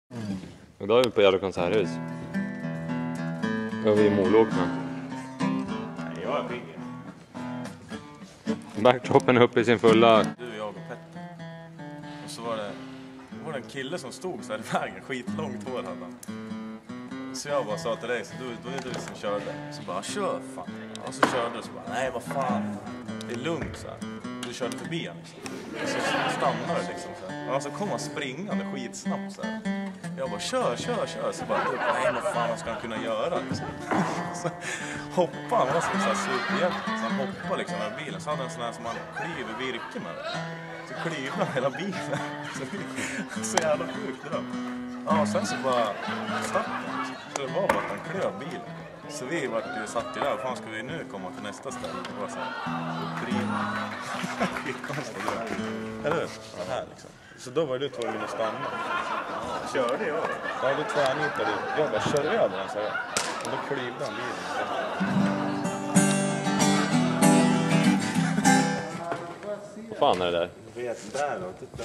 Och då är vi på Gävle konserthus. Då är vi i Molåkna. Nej, jag är pigg. Backdropen är uppe i sin fulla. Du, jag och Petter. Och så var det en kille som stod så här i vägen, skitlångt hår hade han. Så jag bara sa till dig, så då är det du som körde. Så bara, kör fan. Och så körde du så bara, nej vad fan. Det är lugnt så här. Du körde förbi han liksom. Och så stannade det liksom så här. Och så kom han springande skitsnabbt så här. Jag bara, kör. Så bara, nej vad fan ska han kunna göra liksom. Så hoppade han, var så här superhjälte. Så han hoppade liksom över bilen. Så hade han en sån här som man klyver virke med. Så klyvde han hela bilen. Så jävla sjukt det då. Ja, och sen så bara stack han. Så det var bara att han klöv bilen. Så vi satt ju där, fan ska vi nu komma till nästa ställe? Det var så här, skitkonstigt. Eller hur? Det här liksom. Så då var du tvungen att stanna. Körde jag? Ja, du tvärnitade. Jag bara körde över den så här. Och då klyvde han bilen. Vad fan är det där? Jag vet, där då, titta.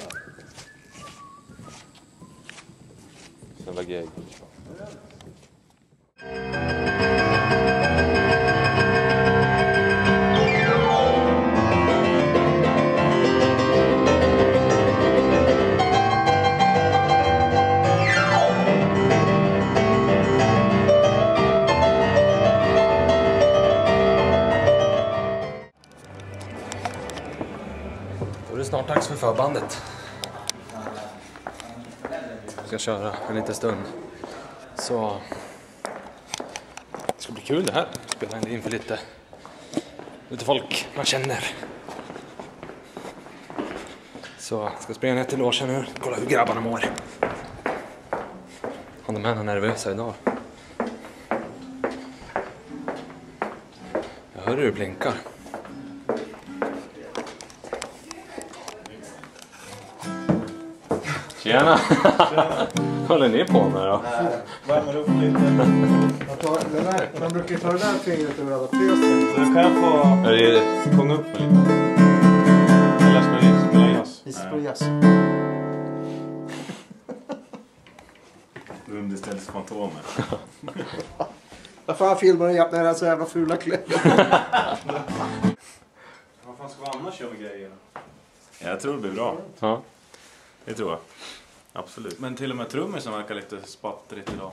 Jävla gig. Då är det snart dags för förbandet. Vi ska köra en liten stund. Så det ska bli kul det här. Spela inför lite folk man känner. Så jag ska springa ner till logen nu. Kolla hur grabbarna mår. De är nervösa idag. Jag hör hur det blinkar. Tjena! Vad håller ni på med då? Värmer upp lite. Man brukar ta det där fingret ur alla pösen. Så kan jag få sjunga upp lite. Eller ska vi spela jazz? Vi spelar jazz. Underställsfantomer. Vad fan filmar du när det är så jävla fula kläder? Vad fan ska vi annars köra grejer? Jag tror det blir bra. Ja. Det tror jag. Absolut. Men till och med trummisen verkar lite spattrigt idag.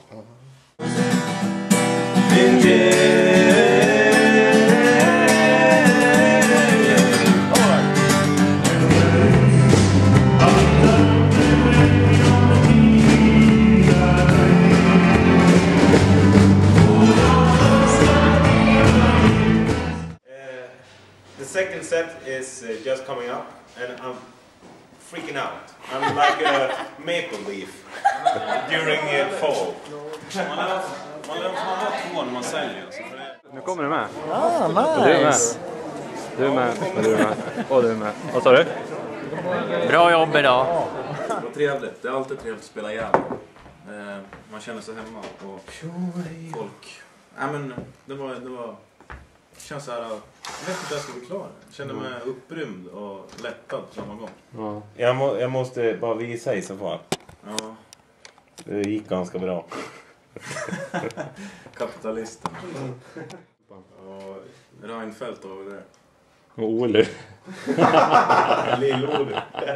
The second set is just coming up and I'm freaking out. I'm like a maple leaf during fall. Man lär ha två när man säljer. Nu kommer du med. Ah, Och du är med. nice! Du är med. Och du är med. Och du är med. Vad sa du? Bra jobb idag. Vad trevligt. Det är alltid trevligt att spela igen. Man känner sig hemma och folk. Nej men det var det känns så här. Jag vet inte hur jag ska förklara. Jag känner mig upprymd och lättad på samma gång. Ja. Jag måste bara visa i så fall. Ja. Det gick ganska bra. Kapitalisten. Och Reinfeldt över där. Och Oli. Lill-Oli.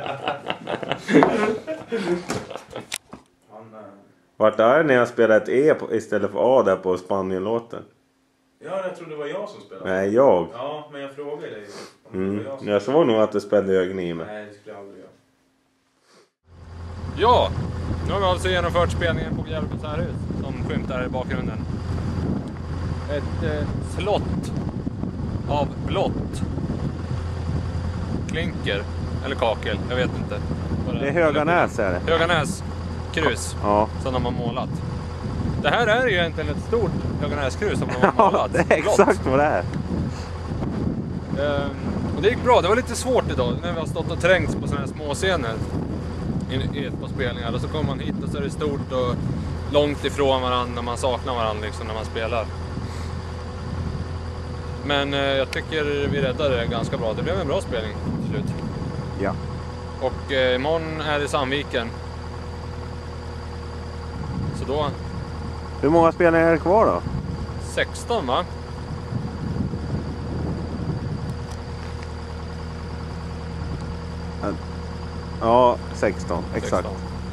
Vart är det när jag spelar ett E istället för A där på Spanien-låten? Ja, jag trodde det var jag som spelade. Nej, jag. Ja, men jag frågade dig. Om det var jag som Jag såg nog att du spelade ögon i mig. Nej, det skulle jag aldrig göra. Ja, nu har vi alltså genomfört spelningen på Gävle konserthus som skymtar i bakgrunden. Ett slott av blått. Klinker, eller kakel, jag vet inte. Det är Höganäs är det. Höganäs krus Ja. som de har målat. Det här är ju egentligen ett stort Höganäskrus som de har Ja, målat. det är exakt vad det är. Och det gick bra, det var lite svårt idag när vi har stått och trängts på sådana här små scener på spelningar. Och så kommer man hit och så är det stort och långt ifrån varandra när man saknar varandra liksom, när man spelar. Men jag tycker vi räddade det ganska bra. Det blev en bra spelning till slut. Ja. Och imorgon är det Sandviken. Så då... Hur många spelningar är det kvar då? 16 va? Ja, 16. Exakt.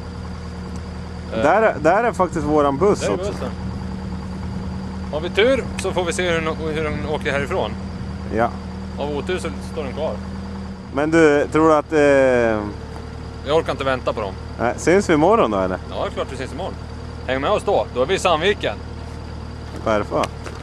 16. Där är faktiskt våran buss Där är också. bussen. Har vi tur så får vi se hur den åker härifrån. Ja. Av otur så står den kvar. Men du, tror du att... Jag orkar inte vänta på dem. syns vi imorgon då eller? Ja, det är klart vi syns imorgon. Häng med oss då är vi i Sandviken. Perfekt.